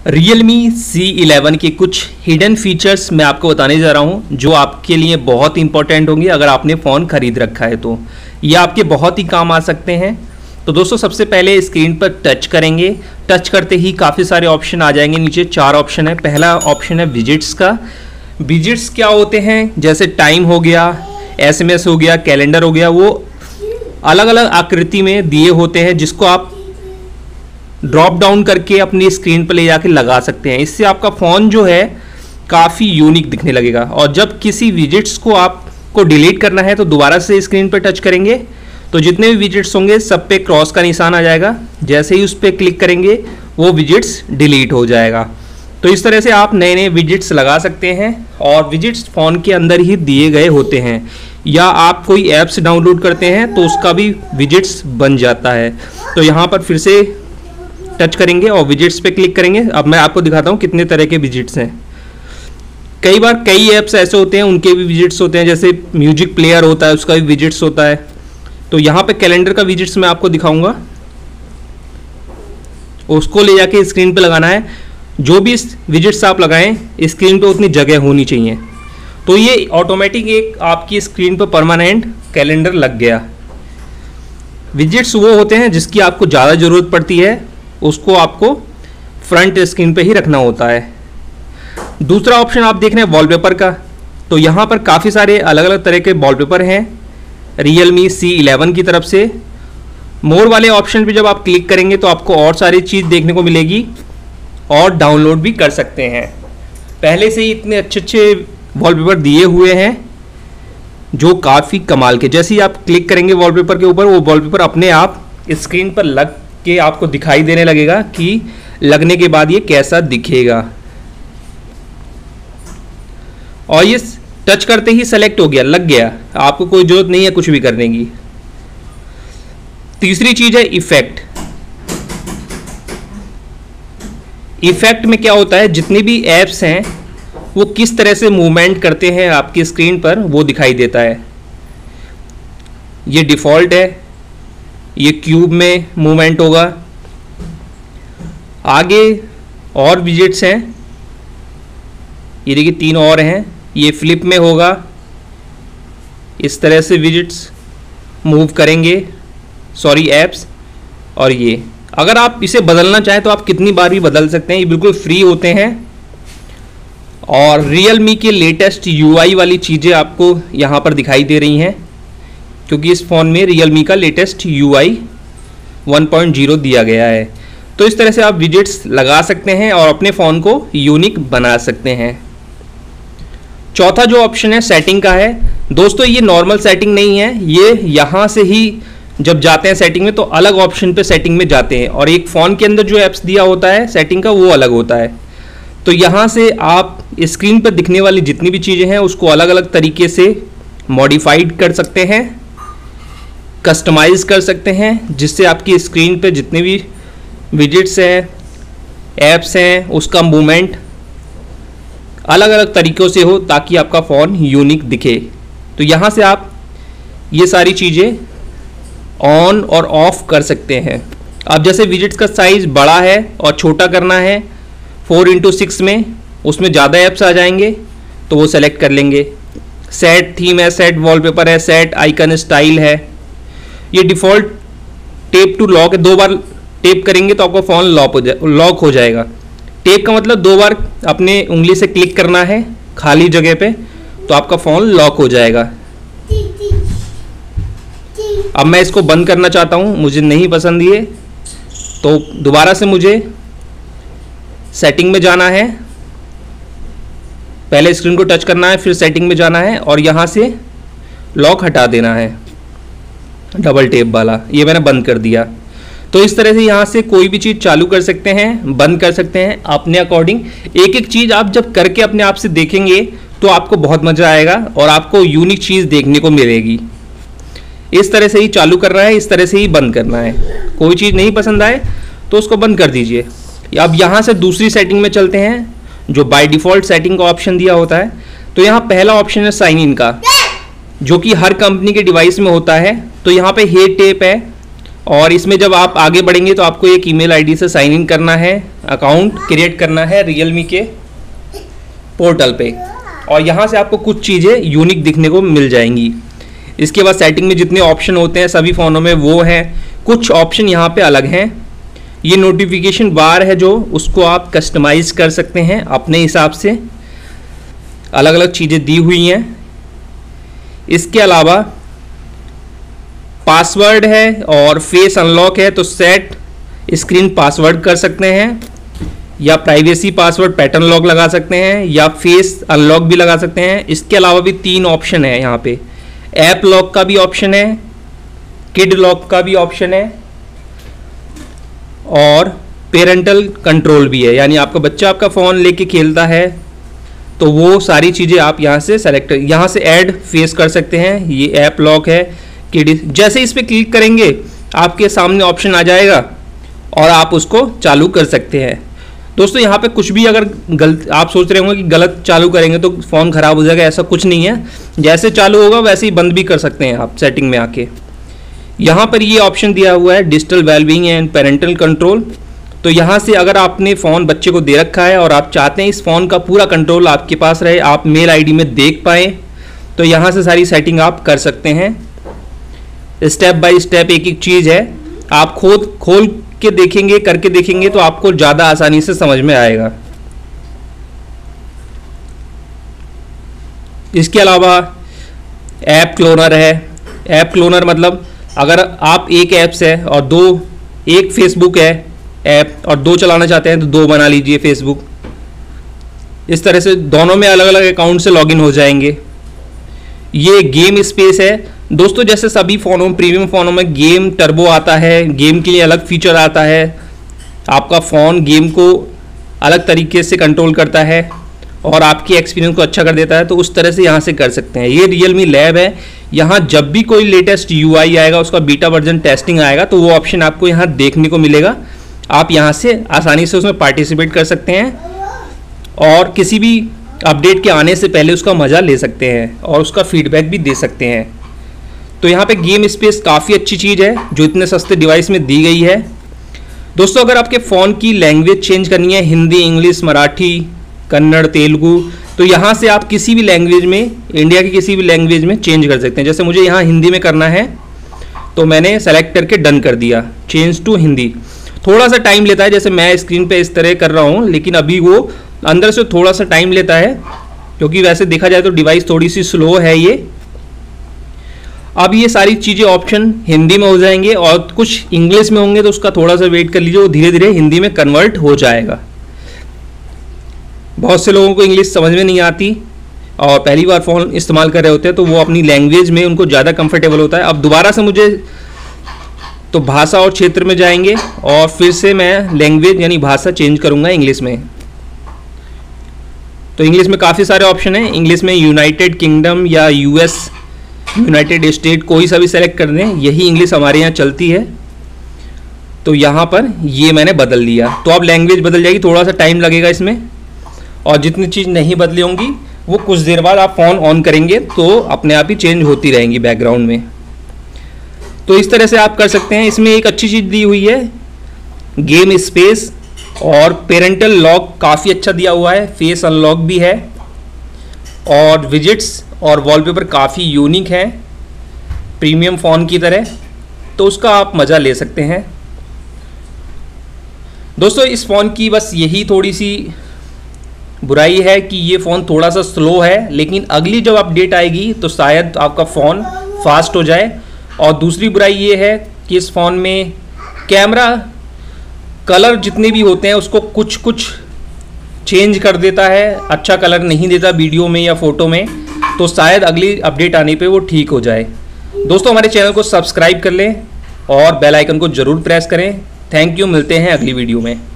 Realme C11 के कुछ hidden features मैं आपको बताने जा रहा हूं जो आपके लिए बहुत इंपॉर्टेंट होंगे अगर आपने फ़ोन ख़रीद रखा है तो ये आपके बहुत ही काम आ सकते हैं। तो दोस्तों सबसे पहले स्क्रीन पर टच करेंगे। टच करते ही काफ़ी सारे ऑप्शन आ जाएंगे। नीचे 4 ऑप्शन है। पहला ऑप्शन है विजिट्स का। विजिट्स क्या होते हैं, जैसे टाइम हो गया, SMS हो गया, कैलेंडर हो गया, वो अलग अलग आकृति में दिए होते हैं जिसको आप ड्रॉप डाउन करके अपनी स्क्रीन पर ले जाके लगा सकते हैं। इससे आपका फ़ोन जो है काफ़ी यूनिक दिखने लगेगा। और जब किसी विजिट्स को आपको डिलीट करना है तो दोबारा से स्क्रीन पर टच करेंगे तो जितने भी विजिट्स होंगे सब पे क्रॉस का निशान आ जाएगा। जैसे ही उस पर क्लिक करेंगे वो विजिट्स डिलीट हो जाएगा। तो इस तरह से आप नए नए विजिट्स लगा सकते हैं और विजिट्स फ़ोन के अंदर ही दिए गए होते हैं, या आप कोई ऐप्स डाउनलोड करते हैं तो उसका भी विजिट्स बन जाता है। तो यहाँ पर फिर से टच करेंगे और विजिट्स पे क्लिक करेंगे। अब मैं आपको दिखाता हूँ कितने तरह के विजिट्स हैं। कई बार कई ऐप्स ऐसे होते हैं उनके भी विजिट्स होते हैं, जैसे म्यूजिक प्लेयर होता है उसका भी विजिट्स होता है। तो यहाँ पे कैलेंडर का विजिट्स मैं आपको दिखाऊंगा, उसको ले जाके स्क्रीन पे लगाना है। जो भी विजिट्स आप लगाएं स्क्रीन पे उतनी जगह होनी चाहिए। तो ये ऑटोमेटिक एक आपकी स्क्रीन पर परमानेंट कैलेंडर लग गया। विजिट्स वो होते हैं जिसकी आपको ज़्यादा ज़रूरत पड़ती है, उसको आपको फ्रंट स्क्रीन पे ही रखना होता है। दूसरा ऑप्शन आप देख रहे हैं वॉलपेपर का। तो यहाँ पर काफ़ी सारे अलग अलग तरह के वॉलपेपर हैं Realme C11 की तरफ से। मोर वाले ऑप्शन पे जब आप क्लिक करेंगे तो आपको और सारी चीज़ देखने को मिलेगी और डाउनलोड भी कर सकते हैं। पहले से ही इतने अच्छे अच्छे वॉलपेपर दिए हुए हैं जो काफ़ी कमाल के। जैसे ही आप क्लिक करेंगे वॉलपेपर के ऊपर, वो वॉलपेपर अपने आप स्क्रीन पर लग के आपको दिखाई देने लगेगा कि लगने के बाद ये कैसा दिखेगा। और ये टच करते ही सेलेक्ट हो गया, लग गया, आपको कोई जरूरत नहीं है कुछ भी करने की। तीसरी चीज है इफेक्ट। इफेक्ट में क्या होता है, जितनी भी ऐप्स हैं वो किस तरह से मूवमेंट करते हैं आपकी स्क्रीन पर वो दिखाई देता है। ये डिफ़ॉल्ट है, ये क्यूब में मूवमेंट होगा। आगे और विजिट्स हैं, ये देखिए 3 और हैं। ये फ्लिप में होगा, इस तरह से विजिट्स मूव करेंगे, सॉरी ऐप्स। और ये अगर आप इसे बदलना चाहें तो आप कितनी बार भी बदल सकते हैं, ये बिल्कुल फ्री होते हैं। और Realme के लेटेस्ट UI वाली चीज़ें आपको यहाँ पर दिखाई दे रही हैं क्योंकि इस फ़ोन में Realme का लेटेस्ट UI 1.0 दिया गया है। तो इस तरह से आप विजिट्स लगा सकते हैं और अपने फ़ोन को यूनिक बना सकते हैं। चौथा जो ऑप्शन है सेटिंग का है। दोस्तों ये नॉर्मल सेटिंग नहीं है, ये यहाँ से ही जब जाते हैं सेटिंग में तो अलग ऑप्शन पे सेटिंग में जाते हैं और एक फ़ोन के अंदर जो ऐप्स दिया होता है सेटिंग का वो अलग होता है। तो यहाँ से आप स्क्रीन पर दिखने वाली जितनी भी चीज़ें हैं उसको अलग अलग तरीके से मॉडिफाइड कर सकते हैं, कस्टमाइज कर सकते हैं, जिससे आपकी स्क्रीन पे जितने भी विजिट्स हैं, ऐप्स हैं, उसका मूवमेंट अलग अलग तरीक़ों से हो ताकि आपका फ़ोन यूनिक दिखे। तो यहाँ से आप ये सारी चीज़ें ऑन और ऑफ कर सकते हैं। अब जैसे विजिट्स का साइज़ बड़ा है और छोटा करना है 4x6 में, उसमें ज़्यादा ऐप्स आ जाएंगे तो वो सेलेक्ट कर लेंगे। सेट थीम है, सेट वॉलपेपर है, सेट आइकन स्टाइल है। ये डिफ़ॉल्ट टेप टू लॉक है, 2 बार टेप करेंगे तो आपका फ़ोन लॉक हो जाएगा। टेप का मतलब 2 बार अपने उंगली से क्लिक करना है खाली जगह पे तो आपका फ़ोन लॉक हो जाएगा। अब मैं इसको बंद करना चाहता हूँ, मुझे नहीं पसंद ये, तो दोबारा से मुझे सेटिंग में जाना है। पहले स्क्रीन को टच करना है, फिर सेटिंग में जाना है और यहाँ से लॉक हटा देना है, डबल टेप वाला। ये मैंने बंद कर दिया। तो इस तरह से यहाँ से कोई भी चीज़ चालू कर सकते हैं, बंद कर सकते हैं अपने अकॉर्डिंग। एक एक चीज़ आप जब करके अपने आप से देखेंगे तो आपको बहुत मज़ा आएगा और आपको यूनिक चीज़ देखने को मिलेगी। इस तरह से ही चालू करना है, इस तरह से ही बंद करना है। कोई चीज़ नहीं पसंद आए तो उसको बंद कर दीजिए। अब यहाँ से दूसरी सेटिंग में चलते हैं जो बाय डिफ़ॉल्ट सेटिंग का ऑप्शन दिया होता है। तो यहाँ पहला ऑप्शन है साइन इन का, जो कि हर कंपनी के डिवाइस में होता है। तो यहाँ पे हे टेप है और इसमें जब आप आगे बढ़ेंगे तो आपको एक ईमेल आईडी से साइन इन करना है अकाउंट क्रिएट करना है Realme के पोर्टल पे, और यहाँ से आपको कुछ चीज़ें यूनिक दिखने को मिल जाएंगी। इसके बाद सेटिंग में जितने ऑप्शन होते हैं सभी फ़ोनों में वो हैं, कुछ ऑप्शन यहाँ पे अलग हैं। ये नोटिफिकेशन बार है जो उसको आप कस्टमाइज़ कर सकते हैं अपने हिसाब से, अलग अलग चीज़ें दी हुई हैं। इसके अलावा पासवर्ड है और फेस अनलॉक है, तो सेट स्क्रीन पासवर्ड कर सकते हैं, या प्राइवेसी पासवर्ड पैटर्न लॉक लगा सकते हैं, या फेस अनलॉक भी लगा सकते हैं। इसके अलावा भी 3 ऑप्शन है यहाँ पे, ऐप लॉक का भी ऑप्शन है, किड लॉक का भी ऑप्शन है, और पेरेंटल कंट्रोल भी है, यानी आपका बच्चा आपका फ़ोन लेके खेलता है तो वो सारी चीज़ें आप यहाँ से सेलेक्ट, यहाँ से ऐड फेस कर सकते हैं। ये ऐप लॉक है, किड, जैसे इस पर क्लिक करेंगे आपके सामने ऑप्शन आ जाएगा और आप उसको चालू कर सकते हैं। दोस्तों यहाँ पे कुछ भी अगर गलत आप सोच रहे होंगे कि गलत चालू करेंगे तो फ़ोन ख़राब हो जाएगा, ऐसा कुछ नहीं है। जैसे चालू होगा वैसे ही बंद भी कर सकते हैं आप सेटिंग में आके। यहाँ पर ये ऑप्शन दिया हुआ है digital wellbeing and parental control, तो यहाँ से अगर आपने फ़ोन बच्चे को दे रखा है और आप चाहते हैं इस फ़ोन का पूरा कंट्रोल आपके पास रहे, आप मेल आईडी में देख पाएँ, तो यहाँ से सारी सेटिंग आप कर सकते हैं। स्टेप बाय स्टेप एक एक चीज़ है, आप खुद खोल के देखेंगे, करके देखेंगे तो आपको ज़्यादा आसानी से समझ में आएगा। इसके अलावा ऐप क्लोनर है। ऐप क्लोनर मतलब अगर आप एक ऐप से और एक फेसबुक है ऐप और 2 चलाना चाहते हैं तो 2 बना लीजिए फेसबुक। इस तरह से दोनों में अलग अलग अकाउंट से लॉगिन हो जाएंगे। ये गेम स्पेस है दोस्तों, जैसे सभी फ़ोनों में, प्रीमियम फ़ोनों में गेम टर्बो आता है, गेम के लिए अलग फीचर आता है, आपका फ़ोन गेम को अलग तरीके से कंट्रोल करता है और आपके एक्सपीरियंस को अच्छा कर देता है, तो उस तरह से यहाँ से कर सकते हैं। ये Realme लैब है, यहाँ जब भी कोई लेटेस्ट UI आएगा, उसका बीटा वर्जन टेस्टिंग आएगा, तो वो ऑप्शन आपको यहाँ देखने को मिलेगा। आप यहाँ से आसानी से उसमें पार्टिसिपेट कर सकते हैं और किसी भी अपडेट के आने से पहले उसका मज़ा ले सकते हैं और उसका फीडबैक भी दे सकते हैं। तो यहाँ पे गेम स्पेस काफ़ी अच्छी चीज़ है जो इतने सस्ते डिवाइस में दी गई है। दोस्तों अगर आपके फ़ोन की लैंग्वेज चेंज करनी है, हिंदी, इंग्लिश, मराठी, कन्नड़, तेलुगु, तो यहाँ से आप किसी भी लैंग्वेज में, इंडिया की किसी भी लैंग्वेज में चेंज कर सकते हैं। जैसे मुझे यहाँ हिंदी में करना है तो मैंने सेलेक्ट करके डन कर दिया, चेंज टू हिंदी। थोड़ा सा टाइम लेता है, जैसे मैं स्क्रीन पे इस तरह कर रहा हूँ, लेकिन अभी वो अंदर से थोड़ा सा टाइम लेता है क्योंकि वैसे देखा जाए तो डिवाइस थोड़ी सी स्लो है ये। अब ये सारी चीज़ें ऑप्शन हिंदी में हो जाएंगे और कुछ इंग्लिश में होंगे, तो उसका थोड़ा सा वेट कर लीजिए, वो धीरे धीरे हिंदी में कन्वर्ट हो जाएगा। बहुत से लोगों को इंग्लिश समझ में नहीं आती और पहली बार फ़ोन इस्तेमाल कर रहे होते हैं, तो वो अपनी लैंग्वेज में उनको ज़्यादा कंफर्टेबल होता है। अब दोबारा से मुझे तो भाषा और क्षेत्र में जाएंगे और फिर से मैं लैंग्वेज यानी भाषा चेंज करूँगा इंग्लिश में। तो इंग्लिश में काफ़ी सारे ऑप्शन हैं। इंग्लिश में यूनाइटेड किंगडम या US, यूनाइटेड स्टेट, कोई सा भी सेलेक्ट कर दें, यही इंग्लिश हमारे यहाँ चलती है। तो यहाँ पर ये मैंने बदल लिया, तो अब लैंग्वेज बदल जाएगी, थोड़ा सा टाइम लगेगा इसमें, और जितनी चीज़ नहीं बदली होंगी वो कुछ देर बाद आप फ़ोन ऑन करेंगे तो अपने आप ही चेंज होती रहेंगी बैकग्राउंड में। तो इस तरह से आप कर सकते हैं। इसमें एक अच्छी चीज़ दी हुई है, गेम स्पेस और पेरेंटल लॉक काफ़ी अच्छा दिया हुआ है, फेस अनलॉक भी है, और विजिट्स और वॉलपेपर काफ़ी यूनिक है प्रीमियम फ़ोन की तरह, तो उसका आप मज़ा ले सकते हैं। दोस्तों इस फ़ोन की बस यही थोड़ी सी बुराई है कि ये फ़ोन थोड़ा सा स्लो है, लेकिन अगली जब अपडेट आएगी तो शायद आपका फ़ोन फास्ट हो जाए। और दूसरी बुराई ये है कि इस फ़ोन में कैमरा कलर जितने भी होते हैं उसको कुछ कुछ चेंज कर देता है, अच्छा कलर नहीं देता वीडियो में या फ़ोटो में, तो शायद अगली अपडेट आने पे वो ठीक हो जाए। दोस्तों हमारे चैनल को सब्सक्राइब कर लें और बेल आइकन को ज़रूर प्रेस करें। थैंक यू, मिलते हैं अगली वीडियो में।